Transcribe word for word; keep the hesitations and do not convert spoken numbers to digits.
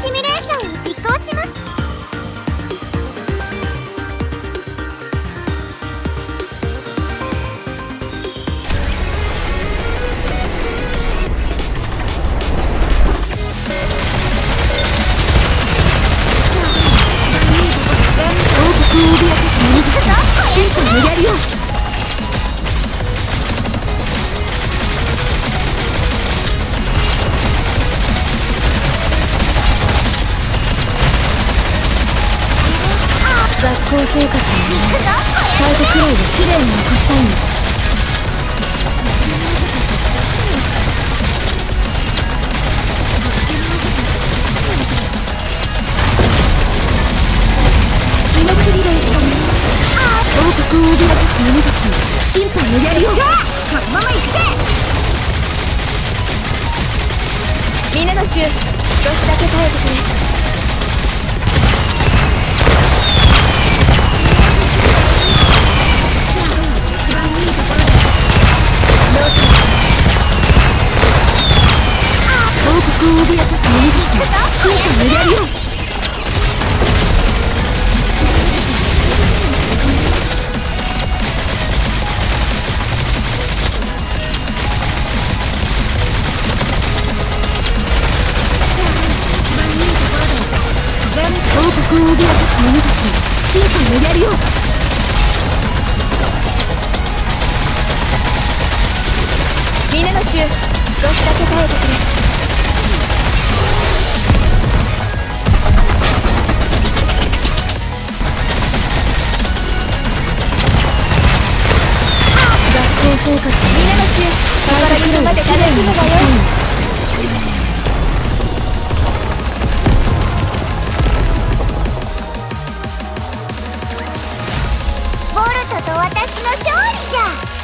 シミュレーションを実行します。王国を脅かす者たちが審判のやりを。学校生活に最後くらいは綺麗に残したいんだ。命拾いしたね。王国を脅かす者たちに審判のやりを。じゃあこのまま行くぜ。皆の衆、少しだけ耐えてくれ。王国を脅かす者たちに審判のやりを。王国を脅かす者たちに審判のやりを。皆の衆、少しだけ耐えてくれ。学校生活皆の衆、宝物まで楽しむがよい。ボルトと私の勝利じゃ。